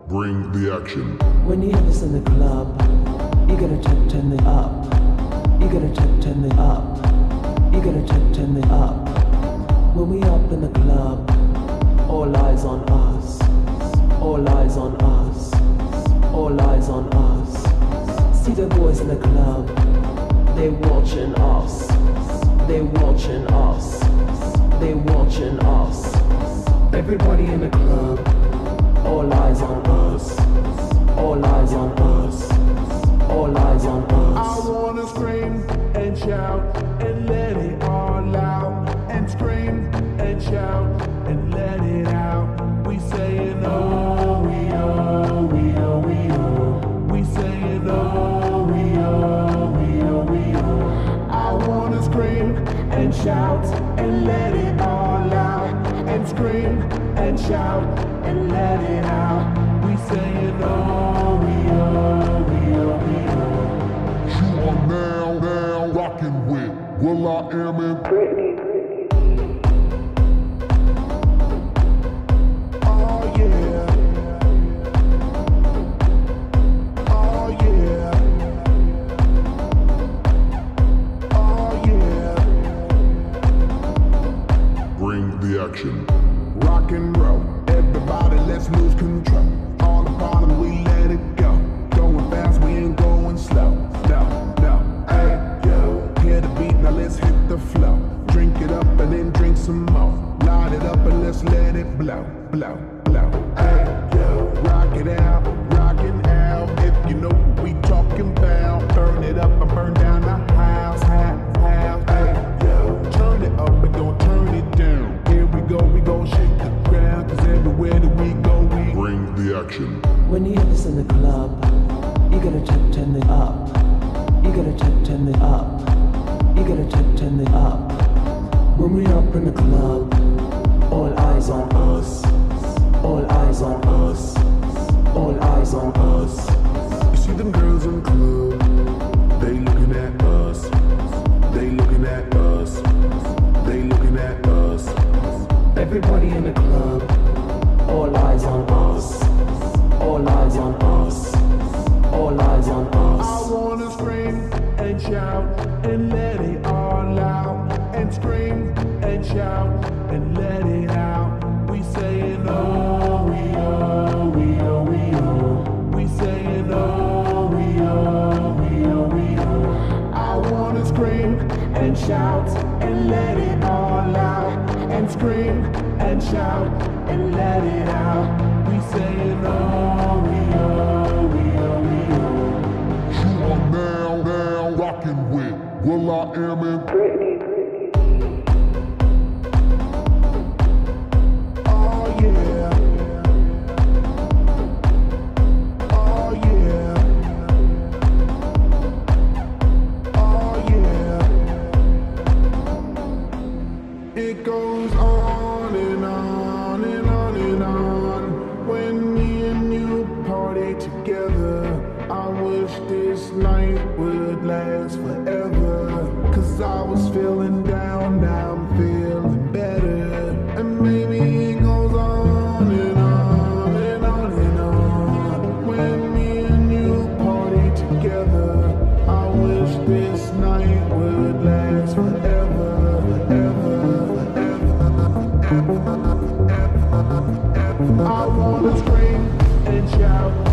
Bring the action. When you hear this in the club, you gotta turn it up. You gotta turn it up. You gotta turn it up. When we up in the club, all eyes on us. All eyes on us. All eyes on us. See the boys in the club, they watching us. They watching us. They watching us. Everybody in the club, all eyes on us. All eyes on us. All eyes on us. I wanna scream and shout and let it all out. And scream and shout and let it out. We saying oh, we oh, we oh, we oh. We saying oh, we oh, we oh, we oh. I wanna scream and shout and let it all out. And scream and shout and let it out. We saying oh, we oh, we oh, we oh. You are now rocking with Will.i.am and Britney. Oh yeah. Oh yeah. Oh yeah. Bring the action. Rock and roll, everybody let's lose control. All the bottom we let it go. Going fast, we ain't going slow. No, hey, yo. Hear the beat, now let's hit the flow. Drink it up and then drink some more. Light it up and let's let it blow, blow, blow. Hey, yo. Rock it out, rockin' out. If you know what we talking about. Burn it up and burn down the house, house. Hey, yo. Turn it up and don't turn it down. Here we gon' shake the ground. Cause everywhere that we go, we Bring the action. When you hear this in the club, you gotta turn it up. You gotta turn it up. You gotta turn it up. When we up in the club, all eyes on us. All eyes on us. All eyes on us. You see them girls in the club, they looking at us. They looking at us. They looking at us. Everybody in the club, all eyes on us. All eyes on us. All eyes on us. I wanna scream and shout and let it all out. And scream and shout and let it out. We saying oh, we oh, we oh, we oh. We saying oh, we oh, we oh, we oh. I wanna scream and shout and let it all out. And scream and shout and let it out. We saying oh, we oh, we oh, we oh. You are now rocking with Will.i.am and Britney. Oh yeah. Oh yeah. Oh yeah. It goes on and on and on and on. When me and you party together, I wish this night would last forever. Cause I was feeling down, now I'm feeling better. And maybe it goes on and on and on and on. When me and you party together, I wish this night would last forever, ever, ever, ever, ever. I wanna scream and shout